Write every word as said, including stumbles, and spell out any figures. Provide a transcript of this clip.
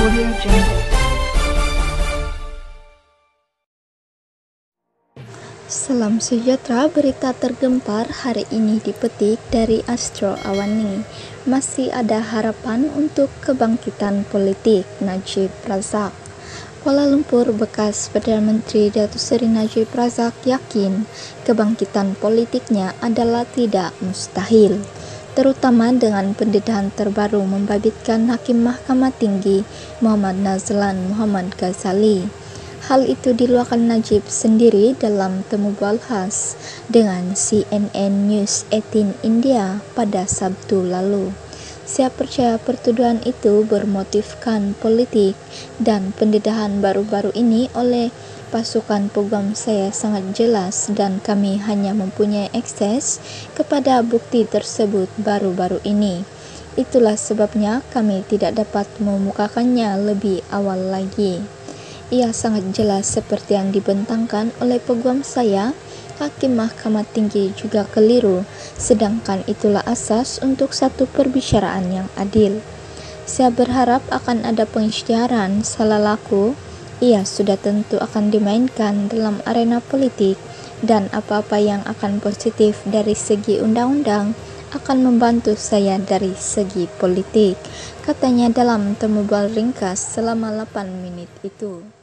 Audio Jungle. Salam sejahtera, berita tergempar hari ini dipetik dari Astro Awani. Masih ada harapan untuk kebangkitan politik Najib Razak. Kuala Lumpur, bekas Perdana Menteri Datuk Seri Najib Razak yakin kebangkitan politiknya adalah tidak mustahil, terutama dengan pendedahan terbaru membabitkan Hakim Mahkamah Tinggi Muhammad Nazlan Muhammad Ghazali. Hal itu diluahkan Najib sendiri dalam temu bual khas dengan C N N News delapan India pada Sabtu lalu. Saya percaya pertuduhan itu bermotifkan politik dan pendedahan baru-baru ini oleh pasukan peguam saya sangat jelas dan kami hanya mempunyai akses kepada bukti tersebut baru-baru ini. Itulah sebabnya kami tidak dapat memukakannya lebih awal lagi. Ia sangat jelas seperti yang dibentangkan oleh peguam saya. Hakim Mahkamah Tinggi juga keliru, sedangkan itulah asas untuk satu perbicaraan yang adil. Saya berharap akan ada pengisytiharan salah laku. Ia sudah tentu akan dimainkan dalam arena politik, dan apa-apa yang akan positif dari segi undang-undang akan membantu saya dari segi politik, katanya dalam temu bual ringkas selama delapan menit itu.